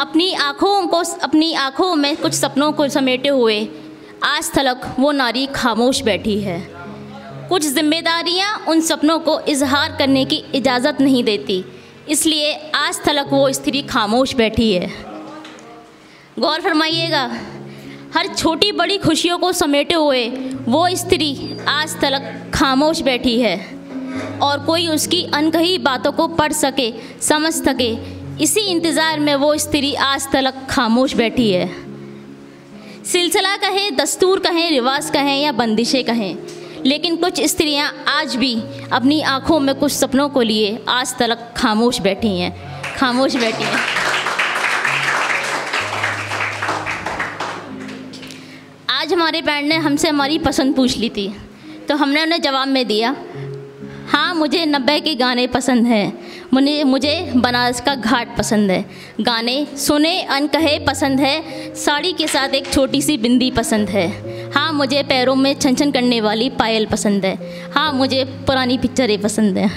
अपनी आँखों में कुछ सपनों को समेटे हुए आज तक वो नारी खामोश बैठी है। कुछ जिम्मेदारियां उन सपनों को इजहार करने की इजाज़त नहीं देती, इसलिए आज तक वो स्त्री खामोश बैठी है। गौर फरमाइएगा, हर छोटी बड़ी खुशियों को समेटे हुए वो स्त्री आज तक खामोश बैठी है और कोई उसकी अनकही बातों को पढ़ सके, समझ सके, इसी इंतज़ार में वो स्त्री आज तक खामोश बैठी है। सिलसिला कहें, दस्तूर कहें, रिवाज कहें या बंदिशें कहें, लेकिन कुछ स्त्रियां आज भी अपनी आँखों में कुछ सपनों को लिए आज तक खामोश बैठी हैं। आज हमारे बैंड ने हमसे हमारी पसंद पूछ ली थी, तो हमने उन्हें जवाब में दिया, हाँ मुझे 90 के गाने पसंद हैं, मुझे बनारस का घाट पसंद है, गाने सुने अनकहे पसंद है, साड़ी के साथ एक छोटी सी बिंदी पसंद है, हाँ मुझे पैरों में छन छन करने वाली पायल पसंद है, हाँ मुझे पुरानी पिक्चरें पसंद हैं।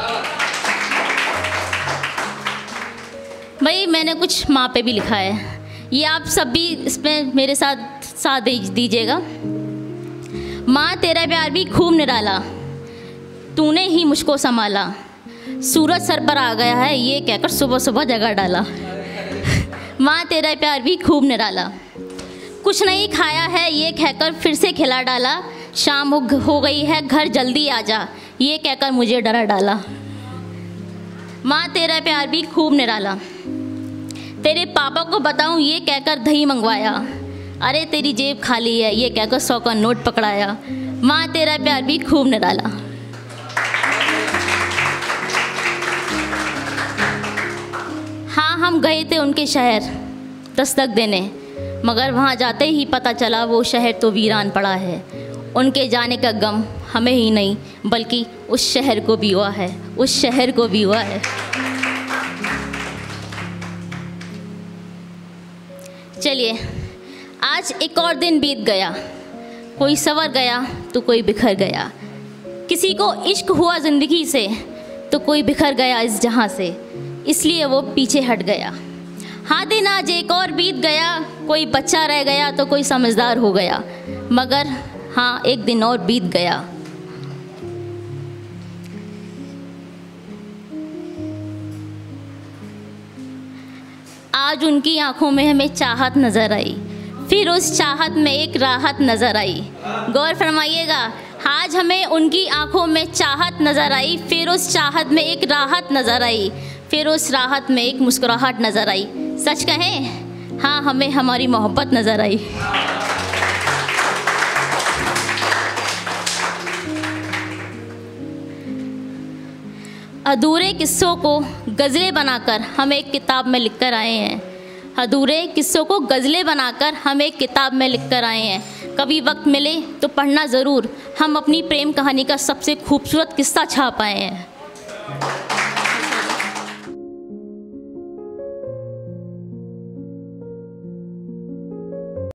भाई मैंने कुछ माँ पे भी लिखा है, ये आप सब भी इसमें मेरे साथ दीजिएगा। माँ तेरा प्यार भी खूब निराला, तूने ही मुझको संभाला, सूरज सर पर आ गया है ये कहकर सुबह सुबह जगा डाला। माँ तेरा प्यार भी खूब निराला, कुछ नहीं खाया है ये कहकर फिर से खिला डाला, शाम हो गई है घर जल्दी आजा ये कहकर मुझे डरा डाला। माँ तेरा प्यार भी खूब निराला, तेरे पापा को बताऊं ये कहकर दही मंगवाया, अरे तेरी जेब खाली है ये कहकर 100 का नोट पकड़ाया। माँ तेरा प्यार भी खूब निराला। हाँ हम गए थे उनके शहर दस्तक देने, मगर वहाँ जाते ही पता चला वो शहर तो वीरान पड़ा है। उनके जाने का गम हमें ही नहीं बल्कि उस शहर को भी हुआ है, चलिए आज एक और दिन बीत गया, कोई संवर गया तो कोई बिखर गया, किसी को इश्क हुआ ज़िंदगी से तो कोई बिखर गया इस जहां से, इसलिए वो पीछे हट गया। हाँ दिन आज एक और बीत गया, कोई बच्चा रह गया तो कोई समझदार हो गया, मगर हाँ एक दिन और बीत गया। आज उनकी आंखों में हमें चाहत नज़र आई, फिर उस चाहत में एक राहत नज़र आई। गौर फरमाइएगा, आज हमें उनकी आंखों में चाहत नज़र आई, फिर उस चाहत में एक राहत नज़र आई, फिर उस राहत में एक मुस्कुराहट नज़र आई। सच कहें, हाँ हमें हमारी मोहब्बत नज़र आई। अधूरे किस्सों को गज़लें बनाकर हम एक किताब में लिख कर आए हैं, अधूरे किस्सों को गज़लें बनाकर हम एक किताब में लिख कर आए हैं। कभी वक्त मिले तो पढ़ना ज़रूर, हम अपनी प्रेम कहानी का सबसे खूबसूरत किस्सा छाप आए हैं।